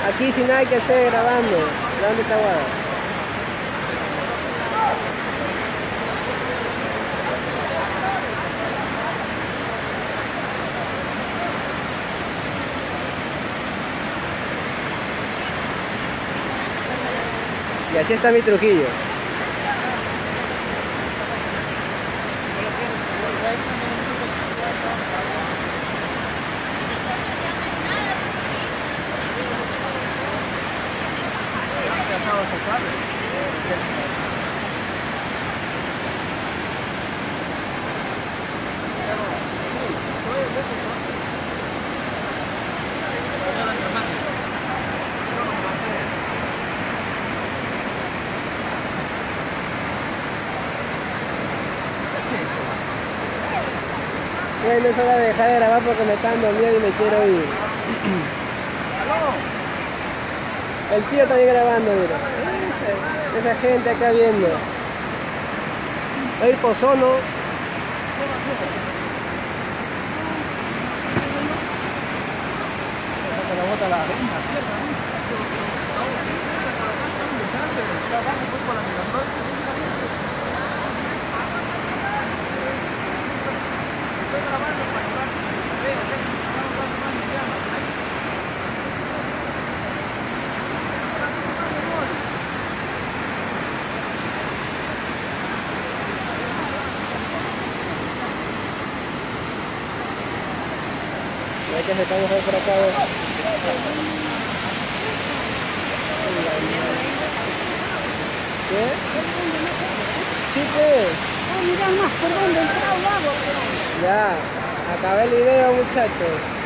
Aquí sin nada que hacer, grabando. ¿Dónde está Guada? Y así está mi Trujillo. Bueno, es hora de dejar de grabar porque me están dando miedo y me quiero ir. El tío está ahí grabando, mira. Esa gente acá viendo. Va a ir Pozono. La bota la arena, Hay que acercarnos a ver por acá. A ver. ¿Qué? Sí, pues. Oh, mira más por dónde entraba el agua. Ya, acabé el video, muchachos.